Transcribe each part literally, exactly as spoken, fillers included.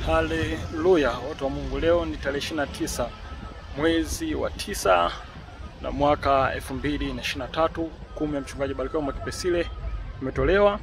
Haleluya, watu wa Mungu. Leo ni tarehe ishirini na tisa mwezi wa tisa na mwaka elfu mbili na ishirini na tatu. Hukumu ya mchungaji Barikiwa Mwakipesile imetolewa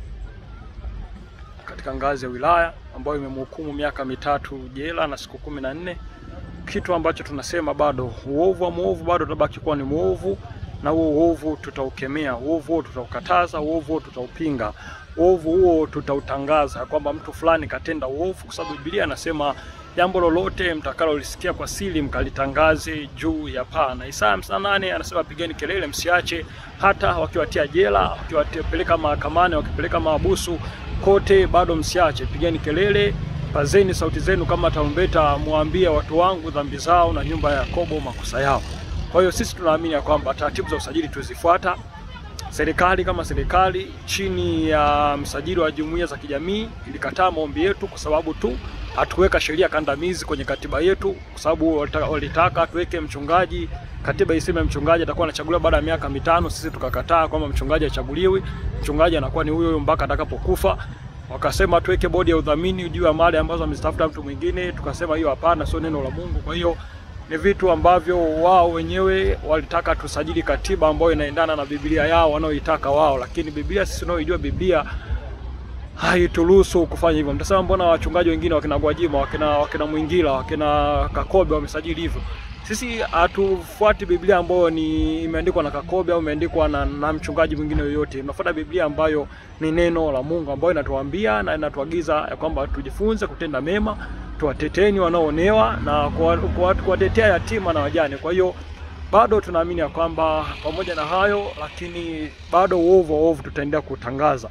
katika ngazi ya wilaya ambayo imemhukumu miaka mitatu jela na siku kumi na nne. Kitu ambacho tunasema bado uovu wa muovu bado utabaki kuwa ni muovu, na huo uovu tutaukemea, uovu huo tutaukataza, uovu huo tutaupinga, uovu huo tutautangaza kwamba mtu fulani katenda uovu, kwa sababu Biblia anasema jambo lolote mtakalolisikia kwa siri mkalitangaze juu ya paa. Na Isaya hamsini na nane anasema pigeni kelele msiache, hata wakiwatia jela, wakiwapeleka mahakamani, wakipeleka mahabusu, kote bado msiache, pigeni kelele, pazeni sauti zenu kama tarumbeta, muambie watu wangu dhambi zao na nyumba ya Yakobo makosa yao. Kwa hiyo sisi tunaamini ya kwamba taratibu za usajili tuzifuata. Serikali kama serikali chini ya msajili wa jumuiya za kijamii ilikataa maombi yetu kwa sababu tu hatuweka sheria kandamizi kwenye katiba yetu, kwa sababu walitaka tuweke mchungaji, katiba iseme mchungaji atakuwa anachaguliwa baada ya miaka mitano. Sisi tukakataa kwamba mchungaji achaguliwi, mchungaji anakuwa ni huyo huyo mpaka atakapokufa. Wakasema tuweke bodi ya udhamini juu ya mali ambazo amezitafuta mtu mwingine, tukasema hiyo hapana, sio neno la Mungu. Kwa hiyo ni vitu ambavyo wao wenyewe walitaka tusajili katiba ambayo inaendana na Biblia yao wanaoitaka wao, lakini Biblia sisi tunaoijua Biblia haituruhusu kufanya hivyo. Mtasema mbona wachungaji wengine wakina Gwajima, wakina wakina Mwingila, wakina Kakobe wamesajili hivyo? Sisi hatufuati Biblia ambayo ni imeandikwa na Kakobe au imeandikwa na, na mchungaji mwingine yoyote. Tunafuata Biblia ambayo ni neno la Mungu, ambayo inatuambia na inatuagiza ya kwamba tujifunze kutenda mema, tuwateteni wanaoonewa na kuwatetea yatima na wajane. Kwa hiyo bado tunaamini ya kwamba pamoja na hayo, lakini bado uovu uovu tutaendelea kutangaza.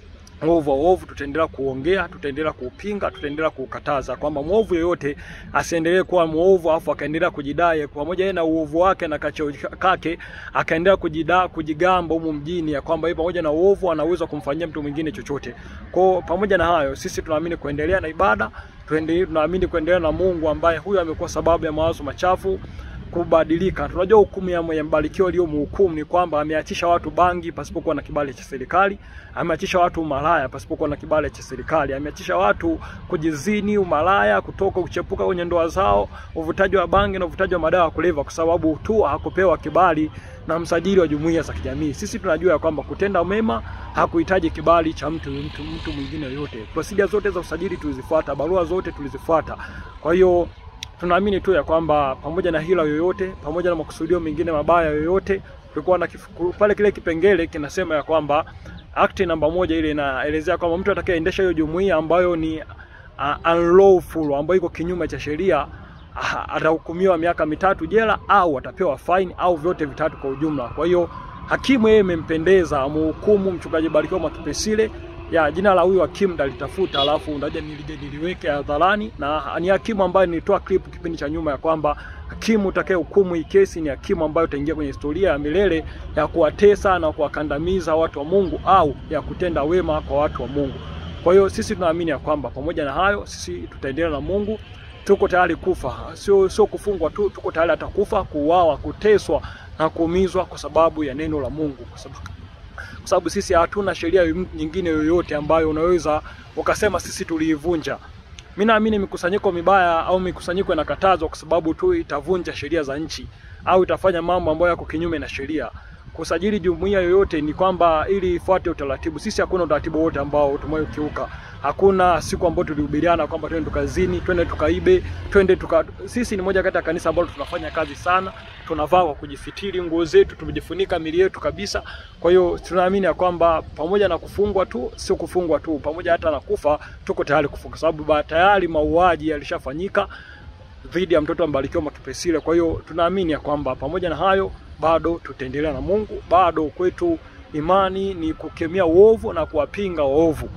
Uovu uovu tutaendelea kuongea, tutaendelea kuupinga, tutaendelea kukataza kwamba muovu yoyote asiendelee kuwa muovu afu akaendelea kujidai pamoja na uovu wake na kacho kake, akaendelea kujidai kujigamba humu mjini ya kwamba yeye pamoja na uovu anaweza kumfanyia mtu mwingine chochote. Kwa pamoja na hayo, sisi tunaamini kuendelea na ibada, tuendelee, tunaamini kuendelea na Mungu ambaye huyu amekuwa sababu ya mawazo machafu kubadilika. Tunajua hukumu ya Mbarikiwa aliyomhukumu ni kwamba ameachisha watu bangi pasipokuwa na kibali cha serikali, ameachisha watu umalaya pasipokuwa na kibali cha serikali, ameachisha watu kujizini, umalaya, kutoka kuchepuka kwenye ndoa zao, uvutaji wa bangi na uvutaji wa madawa ya kulevya, kwa sababu tu hakupewa kibali na msajili wa jumuiya za kijamii. Sisi tunajua ya kwamba kutenda mema hakuhitaji kibali cha mtu mtu, mtu mwingine yote. Procedure zote za usajili tulizifuata, barua zote tulizifuata. Kwa hiyo tunaamini tu ya kwamba pamoja na hila yoyote, pamoja na makusudio mengine mabaya yoyote, tulikuwa na pale kile kipengele kinasema ya kwamba act namba moja ile inaelezea kwamba mtu atakayeendesha hiyo jumuiya ambayo ni uh, unlawful, ambayo iko kinyume cha sheria, uh, atahukumiwa miaka mitatu jela au atapewa fine au vyote vitatu kwa ujumla. Kwa hiyo hakimu yeye imempendeza amhukumu mchungaji Barikiwa Mwakipesile. Ya jina la huyu hakimu ndalitafuta, alafu ndaje nilije niliweke hadharani, na ni hakimu ambaye nilitoa clip kipindi cha nyuma ya kwamba hakimu utakaye hukumu hii kesi ni hakimu ambaye utaingia kwenye historia ya milele ya kuwatesa na kuwakandamiza watu wa Mungu au ya kutenda wema kwa watu wa Mungu. Kwa hiyo sisi tunaamini ya kwamba pamoja na hayo sisi tutaendelea na Mungu. Tuko tayari kufa, sio sio kufungwa tu, tuko tayari hata kufa, kuuawa, kuteswa na kuumizwa kwa sababu ya neno la Mungu, kwa sababu kwa sababu sisi hatuna sheria nyingine yoyote ambayo unaweza ukasema sisi tuliivunja. Mimi naamini mikusanyiko mibaya au mikusanyiko inakatazwa kwa sababu tu itavunja sheria za nchi au itafanya mambo ambayo yako kinyume na sheria. Kusajili jumuiya yoyote ni kwamba ili ifuate utaratibu. Sisi hakuna utaratibu wote ambao tumekiuka. Hakuna siku ambayo tulihubiriana kwamba twende tukazini, twende tukaibe, twende tuka sisi ni moja kati ya kanisa ambalo tunafanya kazi sana. Tunavaa kwa kujifitiri nguo zetu, tumejifunika miili yetu kabisa. Kwa hiyo tunaamini ya kwamba pamoja na kufungwa tu, sio kufungwa tu, pamoja hata na kufa tuko tayari kufa, kwa sababu tayari mauaji yalishafanyika dhidi ya mtoto Mbarikiwa Mwakipesile. Kwa hiyo tunaamini ya kwamba pamoja na hayo bado tutaendelea na Mungu. Bado kwetu imani ni kukemea uovu na kuwapinga waovu.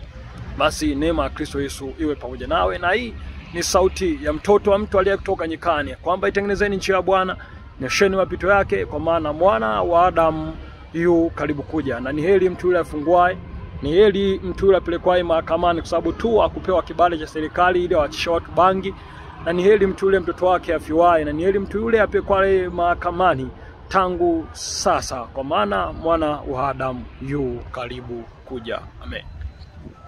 Basi neema ya Kristo Yesu iwe pamoja nawe. Na hii ni sauti ya mtoto wa mtu aliyetoka nyikani, kwamba itengenezeni njia ya Bwana, nyosheni mapito yake, kwa maana mwana wa Adamu yu karibu kuja. Na ni heri mtu yule afunguaye, ni heri mtu yule apelekwaye mahakamani, kwa sababu tu akupewa kibali cha serikali ili awaachishe watu bangi. Na ni heri mtu yule mtoto wake afiwaye, na ni heri mtu yule apelekwaye mahakamani tangu sasa, kwa maana mwana wa Adamu yu karibu kuja. Amen.